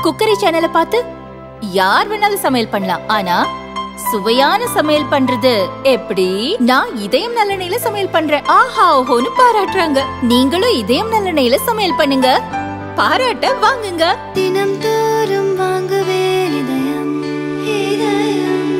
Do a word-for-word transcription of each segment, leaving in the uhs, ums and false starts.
Cookery சேனலை பார்த்து யார் வேணாலும் சமையல் பண்ணலாம். ஆனா சுவையான சமையல் பண்றது எப்படி? நான் இதயம் நல்லெண்ணெயில சமையல் பண்றேன். ஆஹா ஓஹோன்னு பாராட்டுறாங்க. நீங்களும் இதயம் நல்லெண்ணெயில சமையல் பண்ணுங்க, பாராட்ட வாங்குங்க. தினம் தோறும் வாங்குவே இதயம் இதயம்.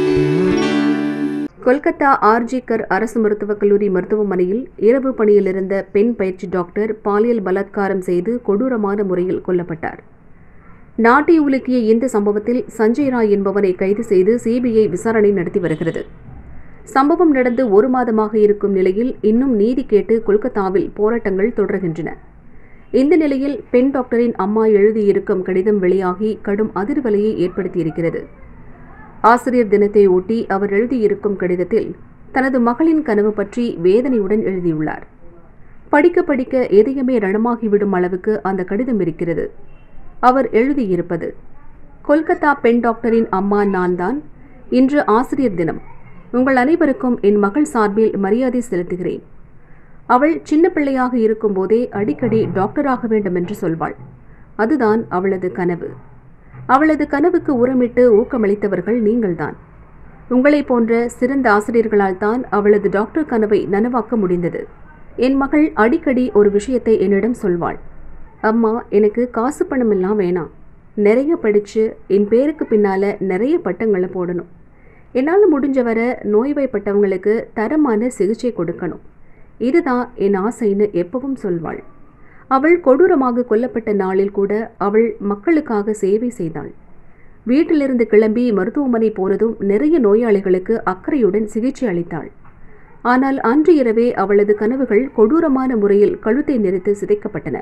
கொல்கத்தா ஆர்ஜிகர் அரசு மருத்துவக் கல்லூரி மருத்துவமனையில் இரவு பணியில் இருந்த பெண் பயிற்சி டாக்டர் பாலியல் பலாத்காரம் செய்து கொடூரமான முறையில் கொல்லப்பட்டார். நாட்டை உலுக்கிய இந்த சம்பவத்தில் சஞ்சய் ராய் என்பவரை கைது செய்து சிபிஐ விசாரணை நடத்தி வருகிறது. சம்பவம் நடந்து ஒரு மாதமாக இருக்கும் நிலையில் இன்னும் நீதி கேட்டு கொல்கத்தாவில் போராட்டங்கள் தொடர்கின்றன. இந்த நிலையில் பெண் டாக்டரின் அம்மா எழுதியிருக்கும் கடிதம் வெளியாகி கடும் அதிர்வலையை ஏற்படுத்தியிருக்கிறது. ஆசிரியர் தினத்தை ஒட்டி அவர் எழுதியிருக்கும் கடிதத்தில் தனது மகளின் கனவு பற்றி வேதனையுடன் எழுதியுள்ளார். படிக்க படிக்க இதயமே ரணமாகிவிடும் அளவுக்கு அந்த கடிதம் இருக்கிறது. அவர் எழுதியிருப்பது: கொல்கத்தா பெண் டாக்டரின் அம்மா நான் தான். இன்று ஆசிரியர் தினம். உங்கள் அனைவருக்கும் என் மகள் சார்பில் மரியாதை செலுத்துகிறேன். அவள் சின்ன பிள்ளையாக இருக்கும்போதே அடிக்கடி டாக்டராக வேண்டும் என்று சொல்வாள். அதுதான் அவளது கனவு. அவளது கனவுக்கு உரமிட்டு ஊக்கமளித்தவர்கள் நீங்கள்தான். உங்களைப் போன்ற சிறந்த ஆசிரியர்களால் தான் அவளது டாக்டர் கனவை நனவாக்க முடிந்தது. என் மகள் அடிக்கடி ஒரு விஷயத்தை என்னிடம் சொல்வாள்: அம்மா, எனக்கு காசு பணம் எல்லாம் வேணாம். நிறைய படித்து என் பேருக்கு பின்னால் நிறைய பட்டங்களை போடணும். என்னால் முடிஞ்ச வர நோய்வாய்ப்பட்டவங்களுக்கு தரமான சிகிச்சை கொடுக்கணும். இதுதான் என் ஆசைன்னு எப்பவும் சொல்வாள். அவள் கொடூரமாக கொல்லப்பட்ட நாளில் கூட அவள் மக்களுக்காக சேவை செய்தாள். வீட்டிலிருந்து கிளம்பி மருத்துவமனை போனதும் நிறைய நோயாளிகளுக்கு அக்கறையுடன் சிகிச்சை அளித்தாள். ஆனால் அன்று இரவே அவளது கனவுகள் கொடூரமான முறையில் கழுத்தை நெரித்து சிதைக்கப்பட்டன.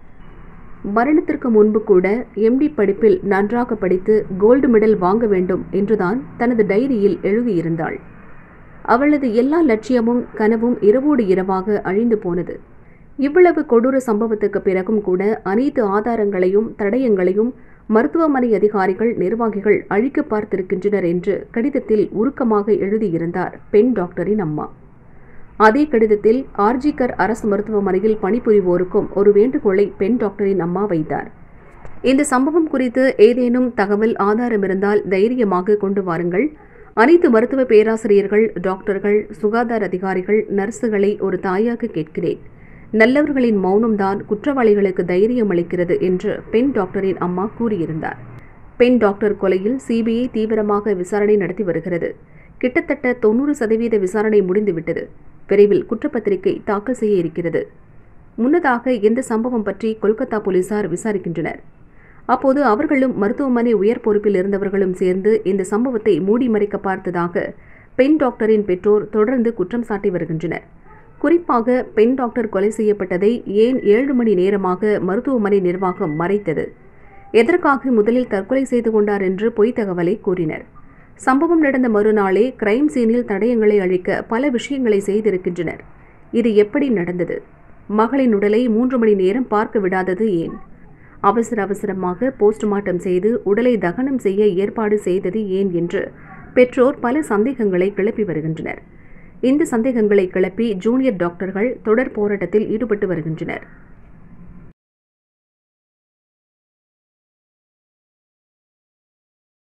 மரணத்திற்கு முன்பு கூட எம்டி படிப்பில் நன்றாக படித்து கோல்டு மெடல் வாங்க வேண்டும் என்றுதான் தனது டைரியில் எழுதியிருந்தாள். அவளது எல்லா லட்சியமும் கனவும் இரவோடு இரவாக அழிந்து போனது. இவ்வளவு கொடூர சம்பவத்துக்கு பிறகும் கூட அனைத்து ஆதாரங்களையும் தடயங்களையும் மருத்துவமனை அதிகாரிகள் நிர்வாகிகள் அழிக்க பார்த்திருக்கின்றனர் என்று கடிதத்தில் உருக்கமாக எழுதியிருந்தார் பெண் டாக்டரின் அம்மா. அதே கடிதத்தில் ஆர்ஜிகர் அரசு மருத்துவமனையில் பணிபுரிவோருக்கும் ஒரு வேண்டுகோளை பெண் டாக்டரின் அம்மா வைத்தார். இந்த சம்பவம் குறித்து ஏதேனும் தகவல் ஆதாரம் இருந்தால் தைரியமாக கொண்டு வாருங்கள். அனைத்து மருத்துவ பேராசிரியர்கள், டாக்டர்கள், சுகாதார அதிகாரிகள், நர்சுகளை ஒரு தாயாக கேட்கிறேன். நல்லவர்களின் மௌனம்தான் குற்றவாளிகளுக்கு தைரியம் அளிக்கிறது என்று பெண் டாக்டரின் அம்மா கூறியிருந்தார். பெண் டாக்டர் கொலையில் சிபிஐ தீவிரமாக விசாரணை நடத்தி வருகிறது. கிட்டத்தட்ட தொன்னூறு சதவீத விசாரணை முடிந்துவிட்டது. விரைவில் குற்றப்பத்திரிகை தாக்கல் செய்ய இருக்கிறது. முன்னதாக இந்த சம்பவம் பற்றி கொல்கத்தா போலீசார் விசாரிக்கின்றனர். அப்போது அவர்களும் மருத்துவமனை உயர் பொறுப்பில் இருந்தவர்களும் சேர்ந்து இந்த சம்பவத்தை மூடி மறைக்க பார்த்ததாக பெண் டாக்டரின் பெற்றோர் தொடர்ந்து குற்றம் சாட்டி வருகின்றனர். குறிப்பாக பெண் டாக்டர் கொலை செய்யப்பட்டதை ஏன் ஏழு மணி நேரமாக மருத்துவமனை நிர்வாகம் மறைத்தது? எதற்காக முதலில் தற்கொலை செய்து கொண்டார் என்று பொய் தகவலை கூறினர். சம்பவம் நடந்த மறுநாளே கிரைம் சீனில் தடயங்களை அழிக்க பல விஷயங்களை செய்திருக்கின்றனர். இது எப்படி நடந்தது? மகளின் உடலை மூன்று மணி நேரம் பார்க்க விடாதது ஏன்? அவசர அவசரமாக போஸ்ட்மார்ட்டம் செய்து உடலை தகனம் செய்ய ஏற்பாடு செய்தது ஏன் என்று பெற்றோர் பல சந்தேகங்களை கிளப்பி வருகின்றனர். இந்த சந்தேகங்களை கிளப்பி ஜூனியர் டாக்டர்கள் தொடர் போராட்டத்தில் ஈடுபட்டு வருகின்றனர்.